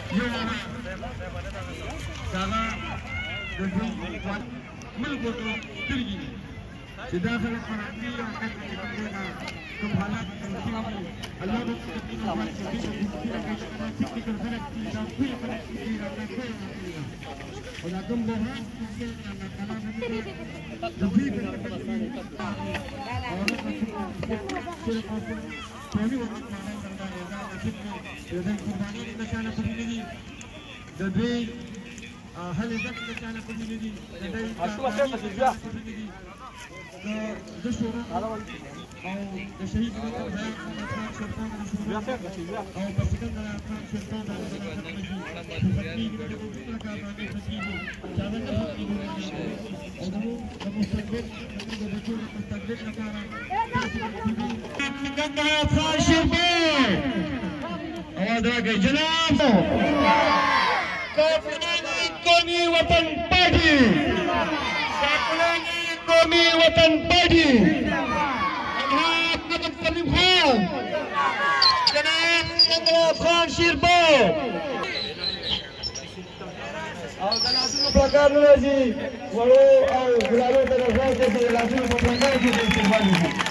داغه د ژوند ملګرو ته سترګې دي چې دا خلک فرهنګي او کوم حالات الله به ولا کوم بحران د دوی هل عزت د چانه په مینه دي د شورا او د شهید او په سکن د افغان شرطان د جناب قومی وطن پارٹی قومی وطن پارٹی جناب نجم کریم خان جناب شنگلاب خان شیربو او د لاسونو پلکار نه راځي وړو او ګلالو ته د ځوان کې د لاسونو په پلکار کې استعمال